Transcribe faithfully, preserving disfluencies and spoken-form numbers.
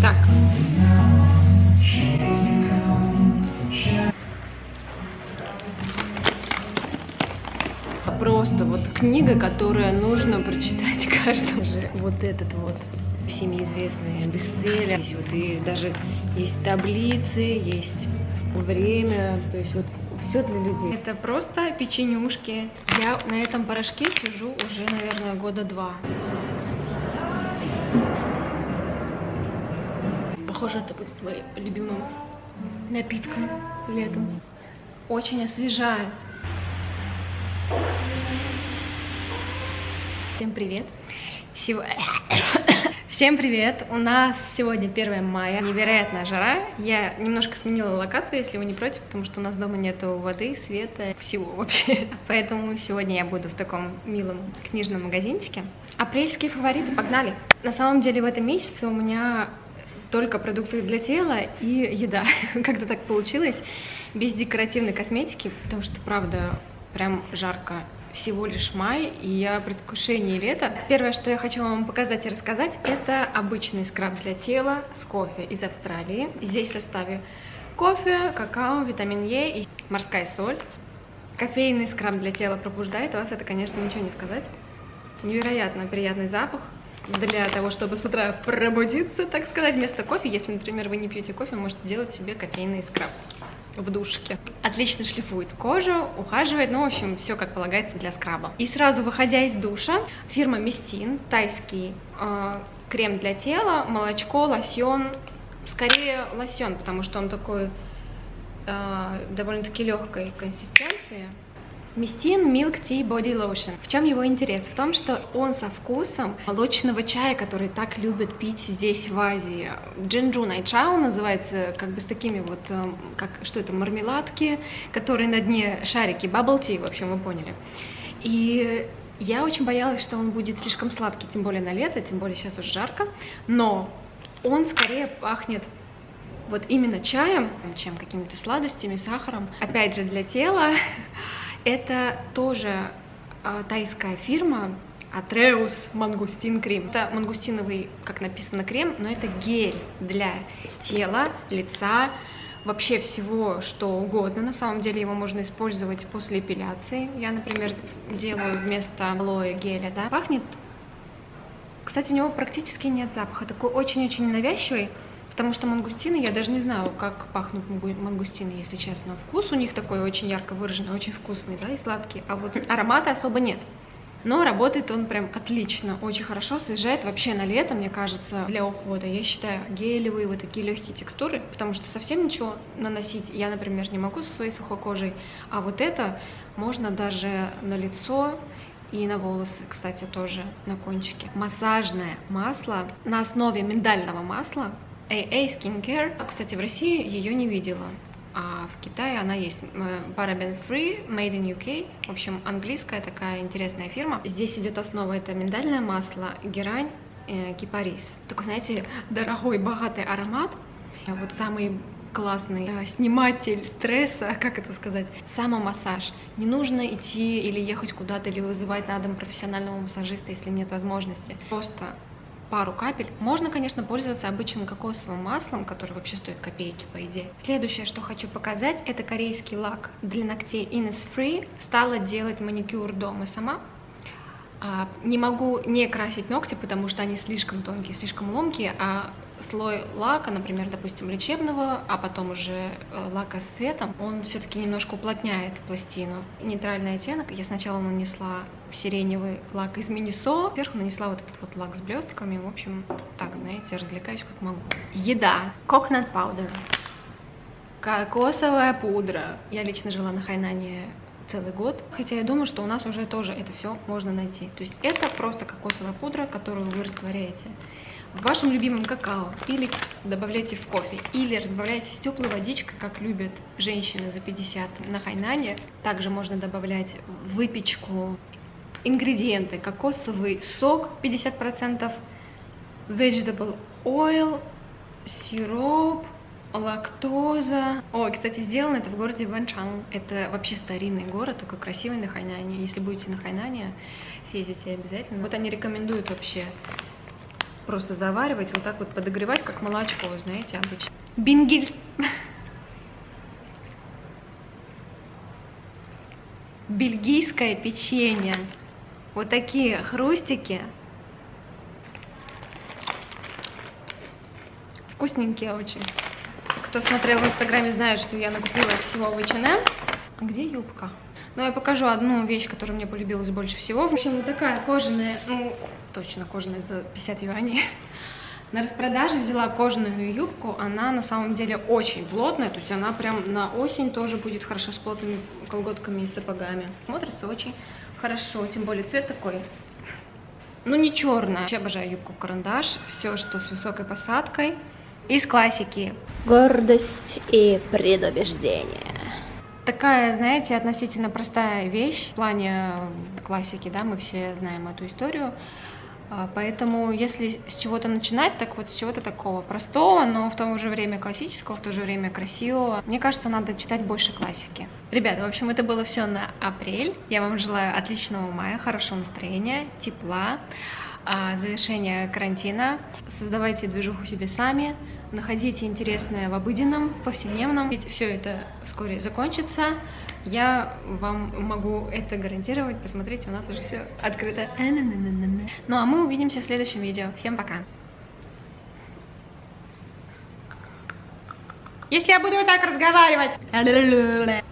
Так. Просто вот книга, которую нужно прочитать каждому. Вот этот вот всеми известный бестселлер. Здесь вот и даже есть таблицы, есть время, то есть вот все для людей. Это просто печенюшки. Я на этом порошке сижу уже, наверное, года два. Похоже, это будет моим любимым напитком летом. Очень освежает. Всем привет! Сегодня... Всем привет! У нас сегодня первое мая, невероятная жара. Я немножко сменила локацию, если вы не против, потому что у нас дома нету воды, света, всего вообще. Поэтому сегодня я буду в таком милом книжном магазинчике. Апрельские фавориты, погнали! На самом деле в этом месяце у меня только продукты для тела и еда. Как-то так получилось, без декоративной косметики, потому что, правда, прям жарко. Всего лишь май, и я в предвкушении лета. Первое, что я хочу вам показать и рассказать, это обычный скраб для тела с кофе из Австралии. Здесь в составе кофе, какао, витамин Е и морская соль. Кофейный скраб для тела пробуждает вас, это, конечно, ничего не сказать. Невероятно приятный запах. Для того, чтобы с утра пробудиться, так сказать, вместо кофе, если, например, вы не пьете кофе, можете делать себе кофейный скраб в душке. Отлично шлифует кожу, ухаживает, ну, в общем, все как полагается для скраба. И сразу выходя из душа, фирма Мистин, тайский э, крем для тела, молочко, лосьон, скорее лосьон, потому что он такой э, довольно-таки легкой консистенции. Мистин Milk Tea Body Lotion. В чем его интерес? В том, что он со вкусом молочного чая, который так любят пить здесь, в Азии. Джинджу Найчао называется, как бы с такими вот, как, что это, мармеладки, которые на дне шарики, bubble tea, в общем, вы поняли. И я очень боялась, что он будет слишком сладкий, тем более на лето, тем более сейчас уже жарко, но он скорее пахнет вот именно чаем, чем какими-то сладостями, сахаром. Опять же, для тела. Это тоже э, тайская фирма Atreus Mangustin Cream. Это мангустиновый, как написано, крем, но это гель для тела, лица, вообще всего, что угодно. На самом деле его можно использовать после эпиляции. Я, например, делаю вместо алоэ геля, да. Пахнет, кстати, у него практически нет запаха, такой очень-очень ненавязчивый. Потому что мангустины, я даже не знаю, как пахнут мангустины, если честно. Вкус у них такой очень ярко выраженный, очень вкусный, да, и сладкий. А вот аромата особо нет. Но работает он прям отлично, очень хорошо, освежает вообще на лето, мне кажется, для ухода. Я считаю, гелевые вот такие легкие текстуры, потому что совсем ничего наносить я, например, не могу со своей сухой кожей. А вот это можно даже на лицо и на волосы, кстати, тоже на кончике. Массажное масло на основе миндального масла. эй эй Skincare. Кстати, в России ее не видела, а в Китае она есть. Paraben Free, Made in ю кей. В общем, английская такая интересная фирма. Здесь идет основа, это миндальное масло, герань, э, кипарис. Такой, знаете, дорогой, богатый аромат. Вот самый классный э, сниматель стресса, как это сказать, самомассаж. Не нужно идти или ехать куда-то, или вызывать на дом профессионального массажиста, если нет возможности. Просто пару капель. Можно, конечно, пользоваться обычным кокосовым маслом, который вообще стоит копейки, по идее. Следующее, что хочу показать, это корейский лак для ногтей Innisfree. Стала делать маникюр дома сама. А, не могу не красить ногти, потому что они слишком тонкие, слишком ломкие, а слой лака, например, допустим, лечебного, а потом уже лака с цветом, он все-таки немножко уплотняет пластину. Нейтральный оттенок. Я сначала нанесла сиреневый лак из Минисо, сверху нанесла вот этот вот лак с блестками. В общем, так, знаете, развлекаюсь как могу. Еда. Coconut powder. Кокосовая пудра. Я лично жила на Хайнане целый год, хотя я думаю, что у нас уже тоже это все можно найти. То есть это просто кокосовая пудра, которую вы растворяете в вашем любимом какао, или добавляйте в кофе, или разбавляйте с теплой водичкой, как любят женщины за пятьдесят на Хайнане. Также можно добавлять в выпечку ингредиенты: кокосовый сок пятьдесят процентов, vegetable oil, сироп, лактоза. Ой, кстати, сделано это в городе Ванчан. Это вообще старинный город, такой красивый на Хайнане. Если будете на Хайнане, съездите обязательно. Вот они рекомендуют вообще просто заваривать, вот так вот подогревать, как молочко, знаете, обычно. Бингельс. Бельгийское печенье. Вот такие хрустики. Вкусненькие очень. Кто смотрел в инстаграме, знает, что я накупила всего в эйч энд эм. Где юбка? Но я покажу одну вещь, которая мне полюбилась больше всего. В общем, вот такая кожаная, ну, точно кожаная за пятьдесят юаней. На распродаже взяла кожаную юбку, она на самом деле очень плотная, то есть она прям на осень тоже будет хорошо с плотными колготками и сапогами. Смотрится очень хорошо, тем более цвет такой, ну не черная. Вообще обожаю юбку-карандаш, все, что с высокой посадкой. Из классики. Гордость и предубеждение. Такая, знаете, относительно простая вещь в плане классики, да, мы все знаем эту историю. Поэтому, если с чего-то начинать, так вот с чего-то такого простого, но в то же время классического, в то же время красивого, мне кажется, надо читать больше классики. Ребята, в общем, это было все на апрель. Я вам желаю отличного мая, хорошего настроения, тепла, завершения карантина. Создавайте движуху себе сами, находите интересное в обыденном, в повседневном. Ведь все это вскоре закончится. Я вам могу это гарантировать. Посмотрите, у нас уже все открыто. Ну а мы увидимся в следующем видео. Всем пока. Если я буду вот так разговаривать...